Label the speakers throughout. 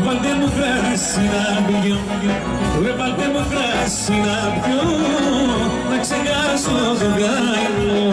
Speaker 1: βάλτε μου κράσι να πιω, ρε βάλτε μου κράσι να πιω, να ξεχάσω τον καημό.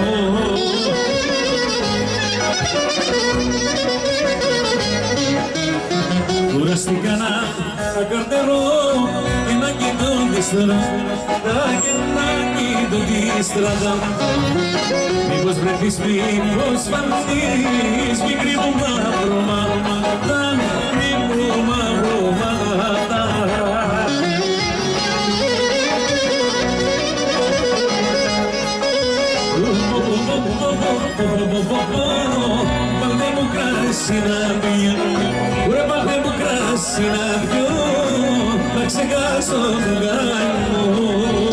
Speaker 1: Κουραστήκα να καρτερώ και να κοιτώ τη στράτα και να κοιτώ τη στράτα. Μήπως βρεθείς, μήπως φανθείς, μικρή μου μαυρομάτα, μικρή μου μαυρομάτα. Βάλτε μου κράσι να πιω, ρε βάλτε μου κράσι να πιω, να ξεχάσω τον καημό.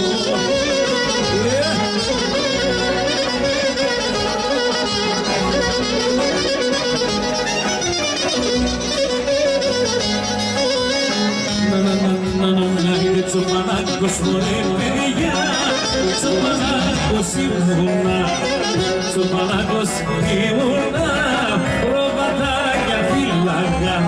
Speaker 1: Τσοπανάκος μωρέ παιδιά, τσοπανάκος ήμουνα, τσοπανάκος ήμουνα, προβατάκια φύλαγα.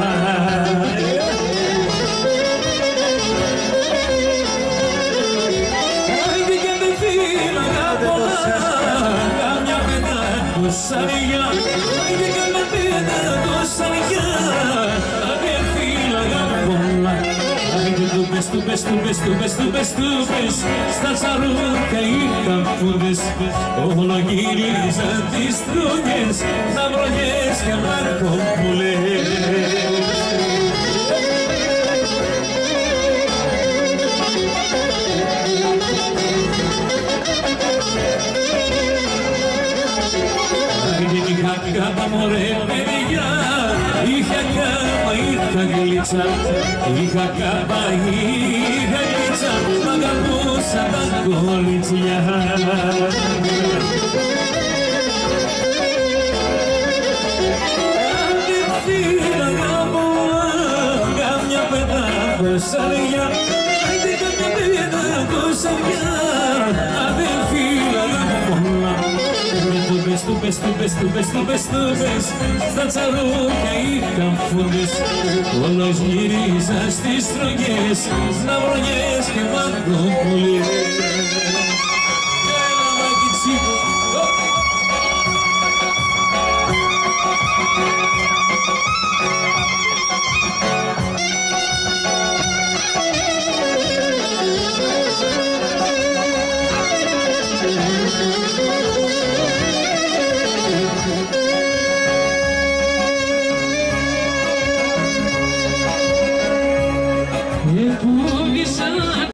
Speaker 1: Άιντε κι αν δεν φύλαγα πολλά, κάμια πεντακοσαριά, άιντε κι αν δεν πεντακοσαριά, δεν φύλαγα πολλά. Πες, στα τσαρούκια είχαν φούδες, όλο γύριζαν τις τρούγες, ναυρογές και ναρκοπούλες. Είχα κάπα μωρέ παιδιά, είχα κάπα, είχα γλίτσα, είχα κάπα, είχα γλίτσα, μ' αγαπούσα τα κορίτσια. Αν δεν φύλαγα πολλά, κάμια πεντακοσαριά, άιντε κάμια πεντακοσαριά, αν δεν φύλαγα πολλά. Πες, στα τσαρούκια είχαν φούδες, όλος γύριζα στις τρογές, ναυρογές και μαγκοπούλες.